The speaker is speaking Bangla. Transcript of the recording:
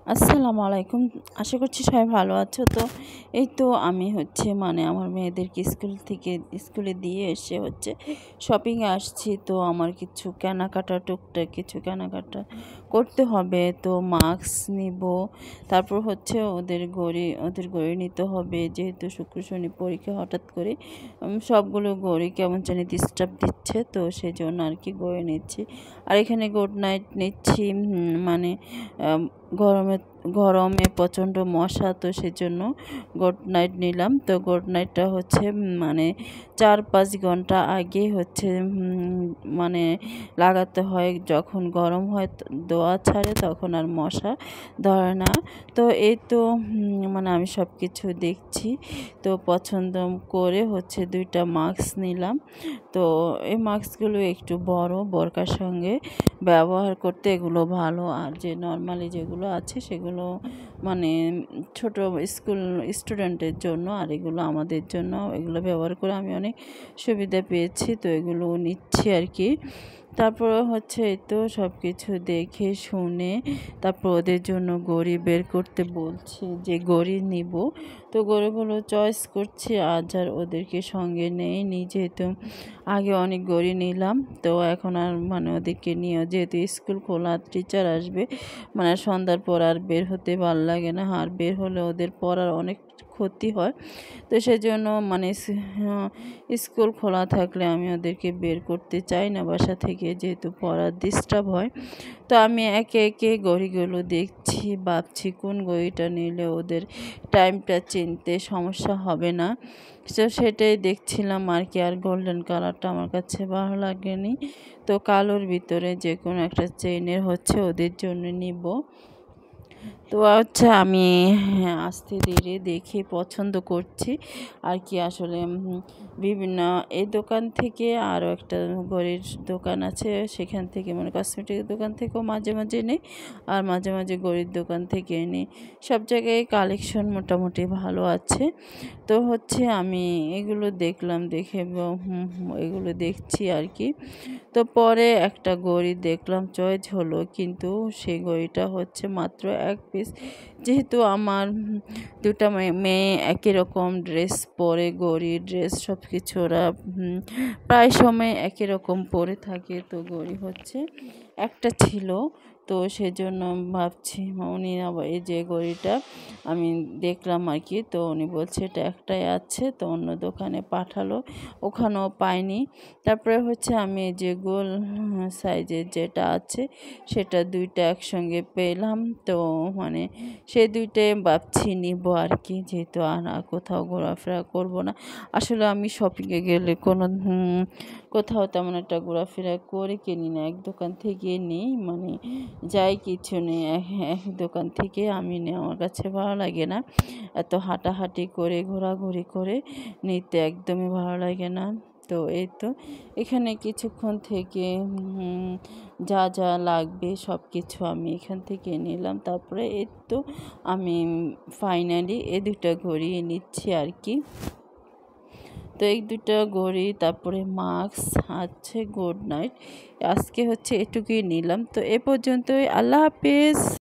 আসসালামু আলাইকুম। আশা করছি সবাই ভালো আছো। তো এই তো আমি আমার মেয়েদেরকে স্কুলে দিয়ে এসে শপিংয়ে আসছি। তো আমার কিছু কেনাকাটা টুকটাক কিছু কেনাকাটা করতে হবে। তো মাস্ক নিব, তারপর ওদের ঘড়ি নিতে হবে, যেহেতু শুক্র শনি পরীক্ষা। হঠাৎ করে সবগুলো ঘড়ি কেমন জানি ডিস্টার্ব দিচ্ছে, তো সেজন্য আর কি ঘড়ি নিচ্ছি। আর এখানে গুড নাইট নিচ্ছি। গরমে প্রচণ্ড মশা, তো সেজন্য গুড নাইট নিলাম। তো গুড নাইটটা 4-5 ঘন্টা আগে লাগাতে হয়। যখন গরম হয় দোয়া ছাড়ে তখন আর মশা ধরে না। তো এই তো আমি সব কিছু দেখছি। তো পছন্দ করে 2টা মাস্ক নিলাম। তো এই মাস্কগুলো একটু বড়, বোরকার সঙ্গে ব্যবহার করতে এগুলো ভালো। আর যে নর্মালি যেগুলো আছে সেগুলো ছোট স্কুল স্টুডেন্টের জন্য, আর এগুলো আমাদের জন্য। এগুলো ব্যবহার করে আমি অনেক সুবিধা পেয়েছি, তো এগুলো নিচ্ছি আর কি। তারপর এই তো সব কিছু দেখে শুনে তারপর ওদের জন্য ঘড়ি বের করতে বলছি, যে ঘড়ি নিব। তো ঘড়িগুলো চয়েস করছি, আজ আর ওদেরকে সঙ্গে নেইনি, যেহেতু আগে অনেক ঘড়ি নিলাম। তো এখন আর ওদেরকে নিয়ে, যেহেতু স্কুল খোলা, টিচার আসবে, সন্ধ্যার পর আর বের হতে ভালো লাগে না। আর বের হলে ওদের পড়ার অনেক ক্ষতি হয়। তো সেজন্য স্কুল খোলা থাকলে আমি ওদেরকে বের করতে চাই না বাসা থেকে, যেহেতু পড়ার ডিস্টার্ব হয়। তো আমি একে একে ঘড়িগুলো দেখছি, ভাবছি কোন ঘড়িটা নিলে ওদের টাইমটা চিনতে সমস্যা হবে না। তো সেটাই দেখছিলাম আর কি। আর গোল্ডেন কালারটা আমার কাছে ভালো লাগেনি, তো কালোর ভিতরে যে কোনো একটা চেইনের ওদের জন্য নিব। তো আমি আস্তে ধীরে দেখে পছন্দ করছি আর কি। আসলে বিভিন্ন এই দোকান থেকে আরও একটা ঘড়ির দোকান আছে, সেখান থেকে কসমেটিকের দোকান থেকেও মাঝে মাঝে নিই, আর মাঝে মাঝে ঘড়ির দোকান থেকে নিই। সব জায়গায় কালেকশন মোটামুটি ভালো আছে। তো আমি এগুলো দেখলাম, দেখে এগুলো দেখছি আর কি। তো পরে একটা ঘড়ি দেখলাম, চয়েস হলো, কিন্তু সেই ঘড়িটা মাত্র 1 পিস। যেহেতু আমার 2টা মেয়ে একই রকম ড্রেস পরে, ঘড়ি ড্রেস সব কিছু ওরা প্রায় সময় একই রকম পরে থাকে, তো ঘড়ি একটা ছিল। তো সেজন্য ভাবছি, উনি আবার এই যে ঘড়িটা আমি দেখলাম আর কি। তো উনি বলছে এটা একটাই আছে, তো অন্য দোকানে পাঠালো, ওখানেও পাইনি। তারপরে আমি এই যে গোল সাইজের যেটা আছে সেটা 2টা একসঙ্গে পেলাম। তো সেই 2টাই ভাবছি নিব আর কি, যেহেতু আর কোথাও ঘোরাফেরা করব না। আসলে আমি শপিংয়ে গেলে কোথাও তেমন একটা ঘোরাফেরা করে কিনি না, এক দোকান থেকে নিই। যাই কিছু নেই এক দোকান থেকে আমি নিই, আমার কাছে ভালো লাগে না এত হাঁটাহাঁটি করে ঘোরাঘুরি করে নিতে, একদমই ভালো লাগে না। তো এই তো এখানে কিছুক্ষণ থেকে যা যা লাগবে সব কিছু আমি এখান থেকে নিলাম। তারপরে এই তো আমি ফাইনালি এই 2টা ঘড়ি নিচ্ছি আর কি। তো এই 2টা ঘড়ি, তারপরে মাস্ক গুড নাইট, আজকে এটুকুই নিলাম। তো এ পর্যন্তই, আল্লাহ হাফিজ।